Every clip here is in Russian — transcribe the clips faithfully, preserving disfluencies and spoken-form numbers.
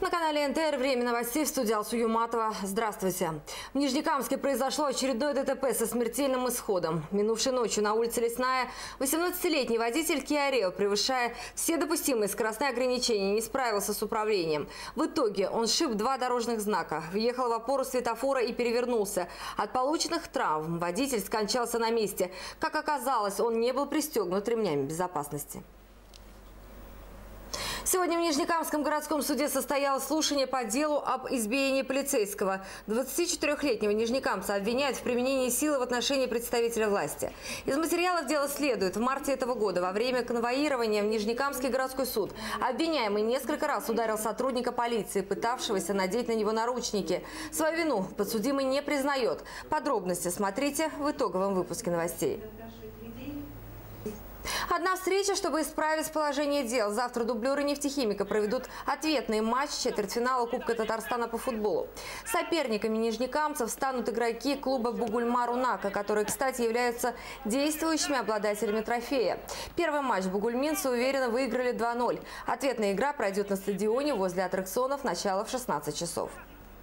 На канале эн тэ эр время новостей, в студии Алсу Юматова. Здравствуйте. В Нижнекамске произошло очередное дэ тэ пэ со смертельным исходом. Минувшей ночью на улице Лесная восемнадцатилетний водитель Kia Rio, превышая все допустимые скоростные ограничения, не справился с управлением. В итоге он сшиб два дорожных знака, въехал в опору светофора и перевернулся. От полученных травм водитель скончался на месте. Как оказалось, он не был пристегнут ремнями безопасности. Сегодня в Нижнекамском городском суде состоялось слушание по делу об избиении полицейского. двадцатичетырёхлетнего нижнекамца обвиняют в применении силы в отношении представителя власти. Из материалов дела следует: в марте этого года во время конвоирования в Нижнекамский городской суд обвиняемый несколько раз ударил сотрудника полиции, пытавшегося надеть на него наручники. Свою вину подсудимый не признает. Подробности смотрите в итоговом выпуске новостей. Одна встреча, чтобы исправить положение дел. Завтра дублеры «Нефтехимика» проведут ответный матч четвертьфинала Кубка Татарстана по футболу. Соперниками нижнекамцев станут игроки клуба «Бугульмар-Унака», которые, кстати, являются действующими обладателями трофея. Первый матч бугульминцы уверенно выиграли два ноль. Ответная игра пройдет на стадионе возле аттракционов, начало в шестнадцать часов.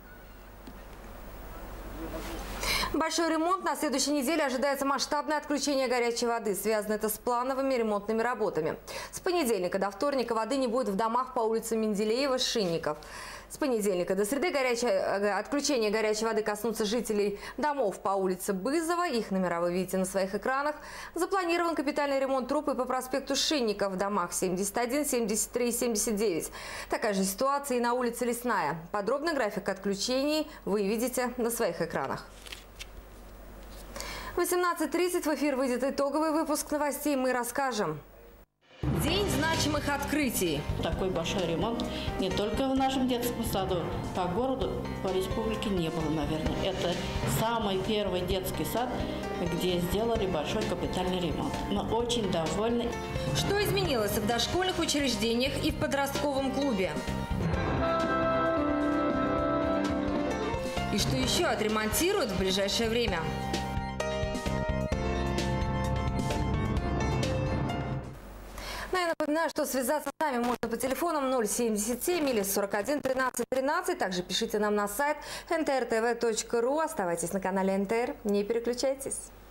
Большой ремонт. На следующей неделе ожидается масштабное отключение горячей воды. Связано это с плановыми ремонтными работами. С понедельника до вторника воды не будет в домах по улице Менделеева, Шинников. С понедельника до среды горячее, отключение горячей воды коснутся жителей домов по улице Бызова. Их номера вы видите на своих экранах. Запланирован капитальный ремонт труб и по проспекту Шинников в домах семьдесят один, семьдесят три и семьдесят девять. Такая же ситуация и на улице Лесная. Подробный график отключений вы видите на своих экранах. В восемнадцать тридцать в эфир выйдет итоговый выпуск новостей. Мы расскажем. День значимых открытий. Такой большой ремонт не только в нашем детском саду, по городу, по республике не было, наверное. Это самый первый детский сад, где сделали большой капитальный ремонт. Мы очень довольны. Что изменилось в дошкольных учреждениях и в подростковом клубе? И что еще отремонтируют в ближайшее время? Ну, я напоминаю, что связаться с нами можно по телефонам ноль семьдесят семь или сорок один тринадцать тринадцать. Также пишите нам на сайт эн тэ эр тэ вэ точка ру. Оставайтесь на канале эн тэ эр, не переключайтесь.